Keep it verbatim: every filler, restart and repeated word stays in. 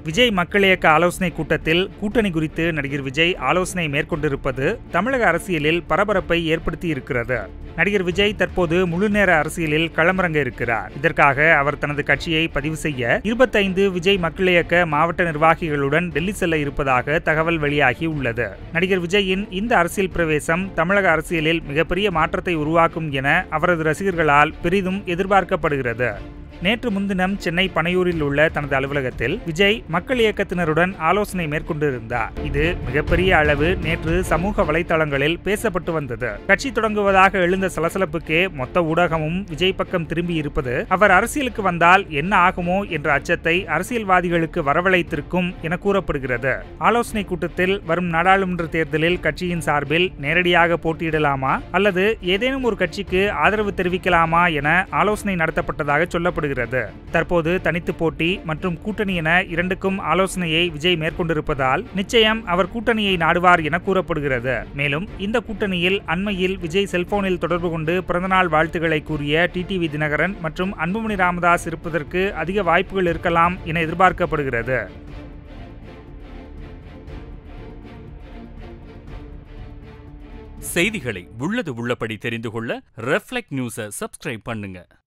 விஜய் மக்கள் இயக்க ஆலோசனை கூட்டத்தில் கூட்டணி குறித்து நடிகர் விஜய் ஆலோசனை மேற்கொண்டிருப்பது தமிழக அரசியலில் பரபரப்பை ஏற்படுத்தி இருக்கிறது. நடிகர் விஜய் தற்போது முழுநேர அரசியலில் களமிறங்க இருக்கிறார். இதற்காக அவர் தனது கட்சியை பதிவு செய்ய இருபத்தைந்து விஜய் மக்கள் இயக்க மாவட்ட நிர்வாகிகளுடன் டெல்லி செல்ல இருப்பதாக தகவல் வெளியாகி உள்ளது. நடிகர் விஜயின் இந்த அரசியல் பிரவேசம் தமிழக அரசியலில் மிகப்பெரிய மாற்றத்தை உருவாக்கும் என அவரது ரசிகர்களால் பெரிதும் எதிர்பார்க்கப்படுகிறது. நேற்று முன்தினம் சென்னை பனையூரில் உள்ள தனது அலுவலகத்தில் விஜய் மக்கள் இயக்கத்தினருடன் ஆலோசனை மேற்கொண்டிருந்தார். இது மிகப்பெரிய அளவு நேற்று சமூக வலைதளங்களில் பேசப்பட்டு வந்தது. கட்சி தொடங்குவதாக எழுந்த சலசலப்புக்கே மொத்த ஊடகமும் விஜய் பக்கம் திரும்பி இருப்பது அவர் அரசியலுக்கு வந்தால் என்ன ஆகுமோ என்ற அச்சத்தை அரசியல்வாதிகளுக்கு வரவழைத்திருக்கும் என கூறப்படுகிறது. ஆலோசனை கூட்டத்தில் வரும் நாடாளுமன்ற தேர்தலில் கட்சியின் சார்பில் நேரடியாக போட்டியிடலாமா அல்லது ஏதேனும் ஒரு கட்சிக்கு ஆதரவு தெரிவிக்கலாமா என ஆலோசனை நடத்தப்பட்டதாக சொல்லப்படுகிறது. தற்போது தனித்து போட்டி மற்றும் கூட்டணி என இரண்டுக்கும் ஆலோசனையை விஜய் மேற்கொண்டிருப்பதால் நிச்சயம் அவர் கூட்டணியை நாடுவார் என கூறப்படுகிறது. மேலும் இந்த கூட்டணியில் அண்மையில் விஜய் செல்போனில் தொடர்பு கொண்டு பிறந்தநாள் வாழ்த்துக்களை கூறிய டிடிவி தினகரன் மற்றும் அன்புமணி ராமதாஸ் இருப்பதற்கு அதிக வாய்ப்புகள் இருக்கலாம் என எதிர்பார்க்கப்படுகிறது. செய்திகளை உள்ளது உள்ளபடி தெரிந்து கொள்ள ரெஃப்ளெக்ட் நியூஸை சப்ஸ்கிரைப் பண்ணுங்க.